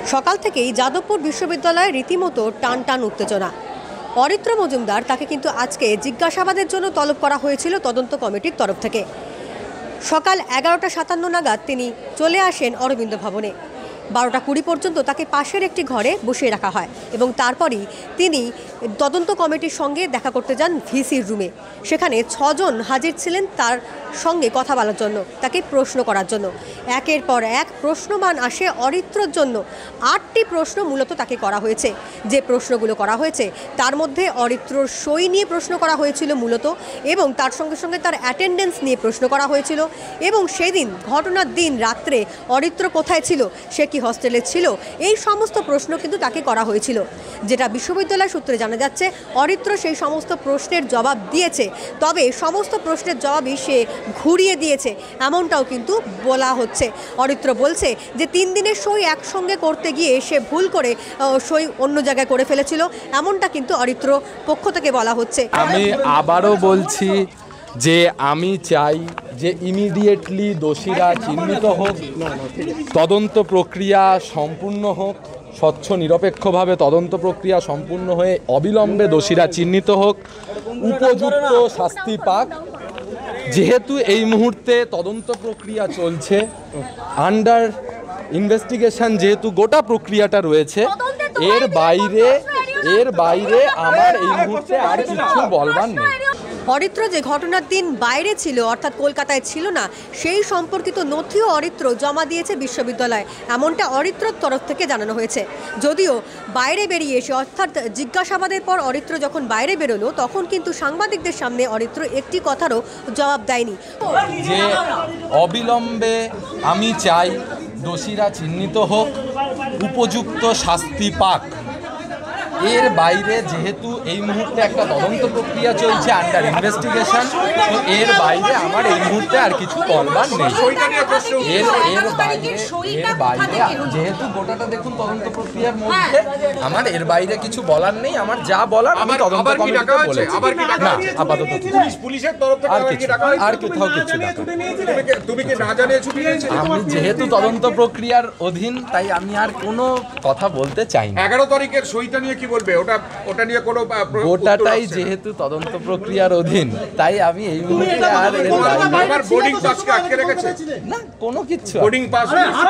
সকাল থেকেই যাদবপুর বিশ্ববিদ্যালয়ে রীতিমতো টান টান উত্তেজনা। অরিত্র মজুমদার তাকে কিন্তু আজকে জিজ্ঞাসাবাদের জন্য তলব করা হয়েছিল তদন্ত কমিটির তরফ থেকে। সকাল 11:57 নাগাদ তিনি চলে আসেন অরবিন্দ ভবনে। 12:20 পর্যন্ত তাকে পাশের একটি ঘরে বসিয়ে রাখা হয় এবং তারপরই তিনি তদন্ত কমিটির সঙ্গে দেখা করতে যান ভিসির রুমে। সেখানে 6 জন হাজির ছিলেন তার সঙ্গে কথা বলার জন্য, তাকে প্রশ্ন করার জন্য। একের পর এক প্রশ্নমান আসে অরিত্রর জন্য। 8টি প্রশ্ন মূলত তাকে করা হয়েছে। যে প্রশ্নগুলো করা হয়েছে তার মধ্যে অরিত্রর সই নিয়ে প্রশ্ন করা হয়েছিল মূলত, এবং তার সঙ্গে সঙ্গে তার অ্যাটেন্ডেন্স নিয়ে প্রশ্ন করা হয়েছিল, এবং সেদিন ঘটনার দিন রাত্রে অরিত্র কোথায় ছিল, সে কি হস্টেলে ছিল, এই সমস্ত প্রশ্ন কিন্তু তাকে করা হয়েছিল। যেটা বিশ্ববিদ্যালয় সূত্রে জানা যাচ্ছে, অরিত্র সেই সমস্ত প্রশ্নের জবাব দিয়েছে, তবে সমস্ত প্রশ্নের জবাবই সে ঘুরিয়ে দিয়েছে এমনটাও কিন্তু বলা হচ্ছে। অরিত্র বলছে যে 3 দিনের সই একসঙ্গে করতে গিয়ে সে ভুল করে সই অন্য জায়গায় করে ফেলেছিল, এমনটা কিন্তু অরিত্র পক্ষ থেকে বলা হচ্ছে। আমি আবারও বলছি যে আমি চাই যে ইমিডিয়েটলি দোষীরা চিহ্নিত হোক, তদন্ত প্রক্রিয়া সম্পূর্ণ হোক, স্বচ্ছ নিরপেক্ষভাবে তদন্ত প্রক্রিয়া সম্পূর্ণ হয়ে অবিলম্বে দোষীরা চিহ্নিত হোক, উপযুক্ত শাস্তি পাক। যেহেতু এই মুহূর্তে তদন্ত প্রক্রিয়া চলছে, আন্ডার ইনভেস্টিগেশন যেহেতু গোটা প্রক্রিয়াটা রয়েছে, এর বাইরে আমার এই মুহূর্তে আর কিছু বলবার নেই। অরিত্র যে ঘটনার দিন বাইরে ছিল, অর্থাৎ কলকাতায় ছিল না, সেই সম্পর্কিত নথিও অরিত্র জমা দিয়েছে বিশ্ববিদ্যালয়ে, এমনটা অরিত্রর তরফ থেকে জানানো হয়েছে। যদিও বাইরে বেরিয়ে এসে, অর্থাৎ জিজ্ঞাসাবাদের পর অরিত্র যখন বাইরে বেরোলো, তখন কিন্তু সাংবাদিকদের সামনে অরিত্র একটি কথারও জবাব দেয়নি। যে অবিলম্বে আমি চাই দোষীরা চিহ্নিত হোক, উপযুক্ত শাস্তি পাক। এর বাইরে যেহেতু এই মুহূর্তে একটা তদন্ত প্রক্রিয়া চলছে, আন্ডার ইনভেস্টিগেশন, তো এর বাইরে আমার এই মুহূর্তে আর কিছু বলবার নেই। এর বাইরে যেহেতু গোটাটা দেখুন তদন্ত প্রক্রিয়ার মধ্যে, আমার এর বাইরে কিছু বলার নেই। আমার যা বলার আমি তদন্ত কমিটিতে বলেছি। না, আপাতত পুলিশের তরফ থেকে আর কোথাও কিছু না। তুমি কি না জানিয়ে ছুটি নিয়েছো? আমি যেহেতু তদন্ত প্রক্রিয়ার অধীন, তাই আমি আর কোনো কথা বলতে চাই না। 11 তারিখের সইটা নিয়ে কি বলবে? ওটা নিয়ে কোনো গোটাটাই যেহেতু তদন্ত প্রক্রিয়ার অধীন, তাই আমি এই মুহূর্তে আর আমার বোর্ডিং পাসকে আটকে রেখেছে না, কোনো কিছু। বোর্ডিং পাস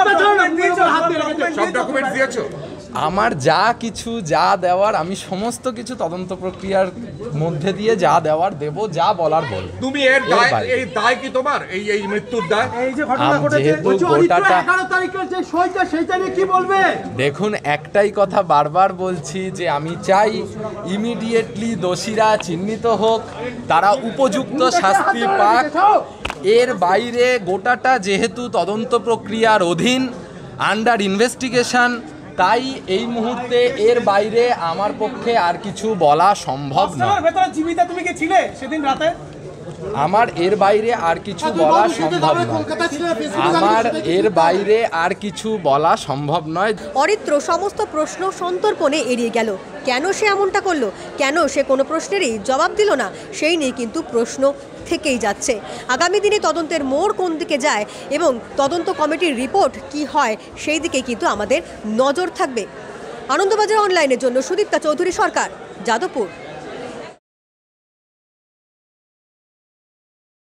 সব ডকুমেন্ট দিয়েছো? আমার যা কিছু যা দেওয়ার, আমি সমস্ত কিছু তদন্ত প্রক্রিয়ার মধ্যে দিয়ে যা দেওয়ার দেব, যা বলার বলব। তুমি এই দায় কি তোমার, এই মৃত্যুর দায়? এই যে ঘটনা ঘটেছে, গোটাটা 11 তারিখের যে সইটা, সেইটা নিয়ে কি বলবে? দেখুন, একটাই কথা বারবার বলছি যে আমি চাই ইমিডিয়েটলি দোষীরা চিহ্নিত হোক, তারা উপযুক্ত শাস্তি পাক। এর বাইরে গোটাটা যেহেতু তদন্ত প্রক্রিয়ার অধীন, আন্ডার ইনভেস্টিগেশন, তাই এই মুহূর্তে এর বাইরে আমার পক্ষে আর কিছু বলা সম্ভব নয়। তুমি কি ছিলে সেদিন রাতে? আমার এর বাইরে আর কিছু বলা সম্ভব নয়। অরিত্র সমস্ত প্রশ্ন সন্তর্পণে এড়িয়ে গেল। কেন সে এমনটা করলো, কেন সে কোনো প্রশ্নেরই জবাব দিল না, সেই নিয়ে কিন্তু প্রশ্ন থেকেই যাচ্ছে। আগামী দিনে তদন্তের মোড় কোন দিকে যায় এবং তদন্ত কমিটির রিপোর্ট কি হয়, সেই দিকে কিন্তু আমাদের নজর থাকবে। আনন্দবাজার অনলাইনের জন্য সুদীপ্তা চৌধুরী সরকার, যাদবপুর।